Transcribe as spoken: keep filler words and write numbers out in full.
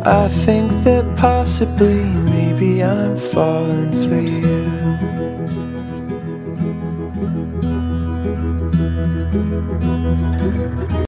I think that possibly, maybe I'm falling for you.